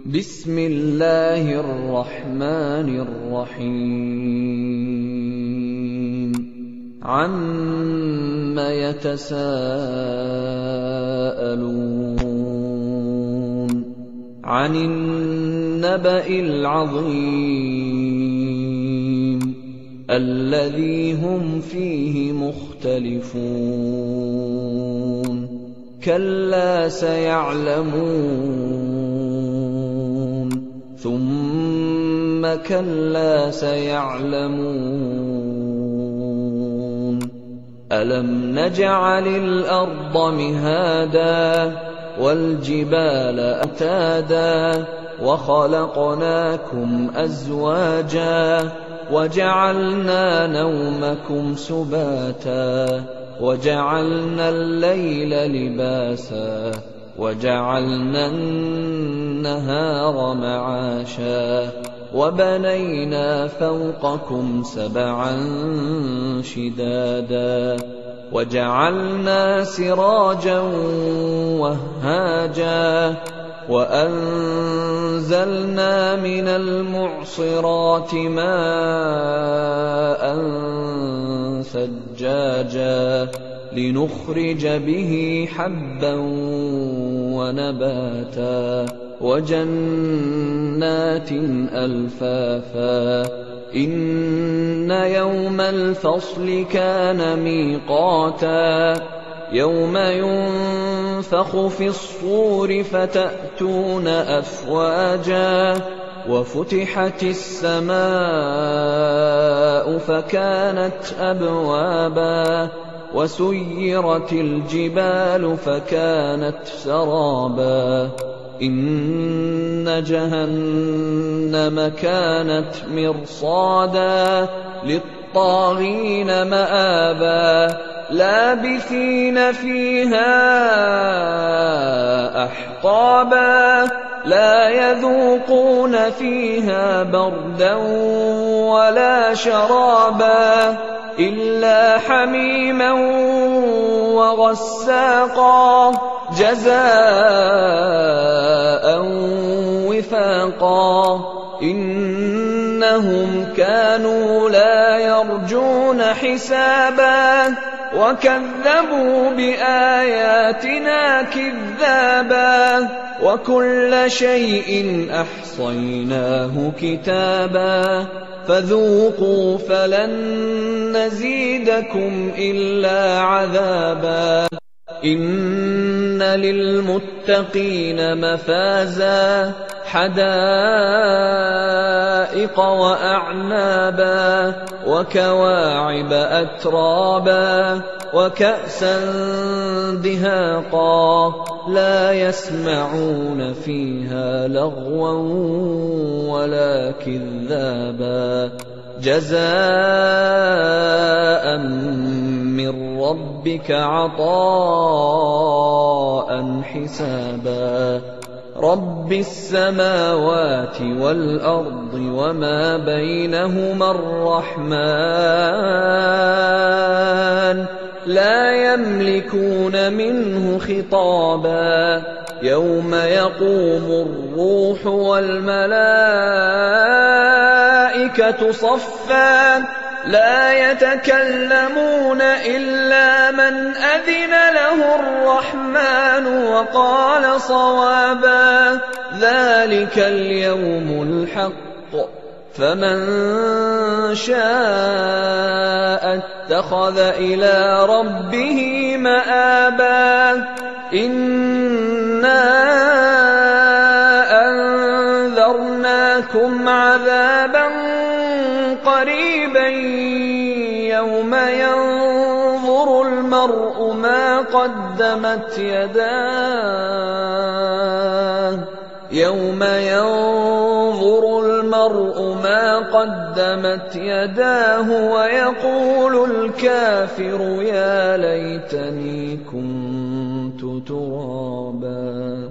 بسم الله الرحمن الرحيم عَمَّ يتساءلون عن النبأ العظيم الذي هم فيه مختلفون كلا سيعلمون ثم كلا سيعلمون ألم نجعل الأرض مهادا والجبال أوتادا وخلقناكم أزواجا وجعلنا نومكم سباتا وجعلنا الليل لباسا وجعلنا النهار معاشا وبنينا فوقكم سبعا شدادا وجعلنا سراجا وهاجا وأنزلنا من المعصرات ماء ثجاجا لنخرج به حبا ونباتا وجنات ألفافا إن يوم الفصل كان ميقاتا يوم ينفخ في الصور فتأتون أفواجا وفتحت السماء فكانت أبوابا وسيرت الجبال فكانت سرابا إن جهنم كانت مرصادا للطاغين مآبا لابثين فيها أحقابا لا يذوقون فيها بردا ولا شرابا إلا حميما وغساقا جزاء وفاقا إنهم كانوا لا يرجون حسابا وكذبوا بآياتنا كذابا وكل شيء أحصيناه كتابا فذوقوا فلن نزيدكم إلا عذابا إن للمتقين مفازا حدائق وأعنابا وكواعب أترابا وكأسا دهاقا لا يسمعون فيها لغوا ولا كذابا جزاء من ربك عطاء حسابا رب السماوات والأرض وما بينهما الرحمن لا يملكون منه خطابا يوم يقوم الروح والملائكة صفا لا يتكلمون إلا من أذن له الرحمن وقال صوابا ذلك اليوم الحق فمن شاء اتخذ إلى ربه مآبا إنا أنذرناكم عذابا قريبا يوم ينظر المرء ما قدمت يداه ويقول الكافر يا ليتني كنت ترابا